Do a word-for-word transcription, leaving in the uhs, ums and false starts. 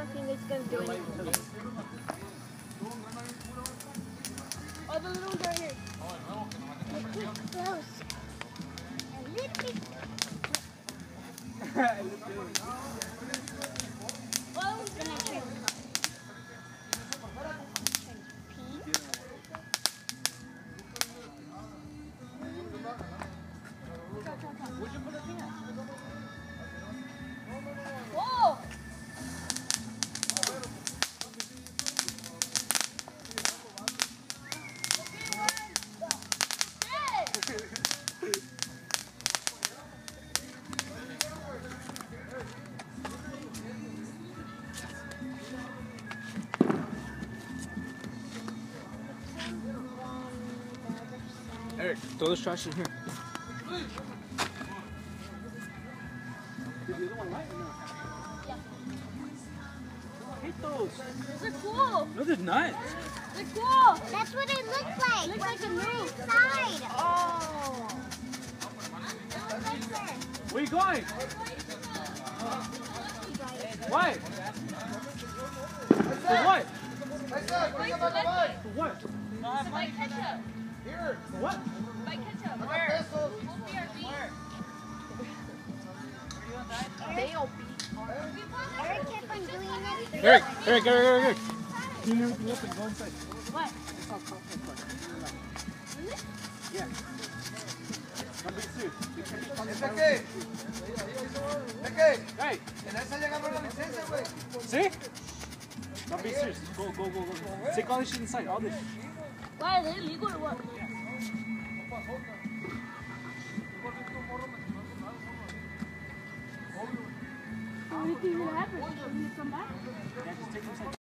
don't think it's going to do anything. Oh, the little one right here. Look close. A little bit. Well, Gonna turn pink. whoa! Eric, throw this trash in here. Did the other one light or not? Yeah. I hate those. They're cool. No, they're not. They're cool. That's what it looks like. Looks like a move. Inside. Oh. Where are you going? Why? For what? For what? Buy ketchup. For what? Buy ketchup. Where? They'll be. Eric kept on doing it. Eric, Eric, Eric, Eric, Eric. Clean everything up and go inside. What? It's all popcorn part. Yeah. Don't be serious. You can't be talking about it. Hey. See? Don't be serious. Go, go, go, go. Take all this shit inside. All this. Why are they illegal or what? Anything will happen. Can you come back? Yeah, just take them inside.